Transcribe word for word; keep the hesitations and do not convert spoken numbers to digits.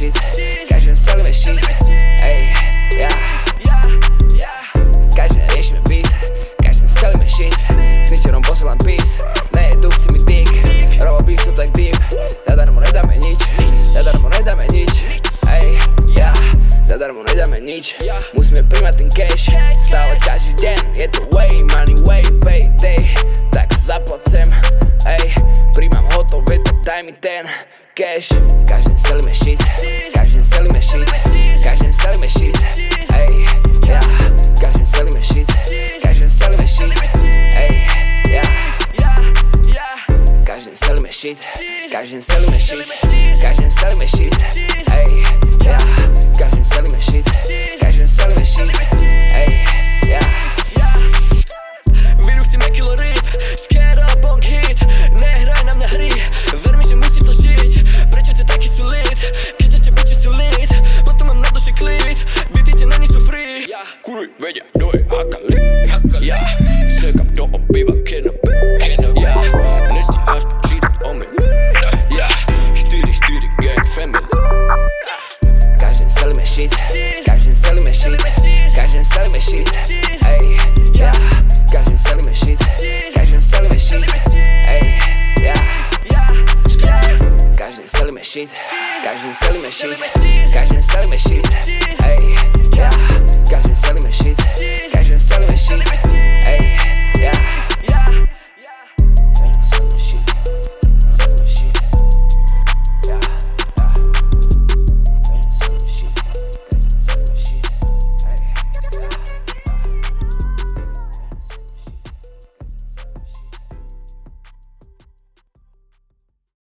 shit, každý deň selíme shit, ej, ja každý deň riešime beat, každý deň selíme shit, s ničerom posielam peace, nejedu, chci mi dick, robo beef sú tak deep, zadarmo nedáme nič, zadarmo nedáme nič, ej, ja zadarmo nedáme nič, musíme príjmať ten cash, stávať každý deň, je to way money, way payday, tak zaplatím, ej, príjmam hotové, tak daj mi ten cash, každý deň selíme shit, každý deň selíme shit, každý deň selíme shit, ej, ja, každý deň selíme shit, každý deň selíme shit, ej, ja, každý deň selíme shit, každý deň selíme shit, každý deň selíme shit, ej, ja, každý deň selíme shit, každý deň selíme shit, ej, ja. Vyru chceme kilo ryb, skera bong hit, nehraj na mňa hry, ver mi, že musíš to žiť, prečo ty taký sú lit, keďže te biči sú lit, potom mám na duši klid, byty te na ní sú free, kurvy vedia, kto je hakali, ja, sekam do obýva kenopy, ja, nestíhaš počítať o mne, ja, štyri štyri gang family. Každý deň selíme shit, každý deň selíme shit, každý deň selíme shit, ej, ja, každý deň selíme shit, každý deň selíme shit, ej, ja, každý deň selíme shit, každý deň selíme shit, každý deň selíme shit, ej, ja, každý deň selíme shit, každý deň selíme